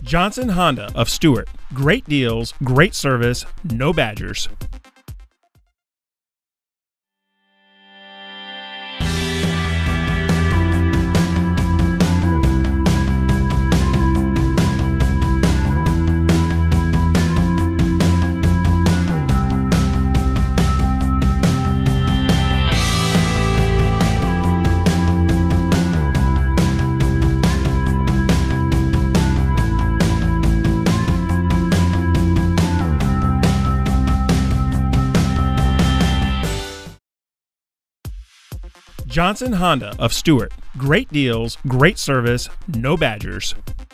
Johnson Honda of Stuart. Great deals, great service, no badgers. Johnson Honda of Stuart. Great deals, great service, no badgers.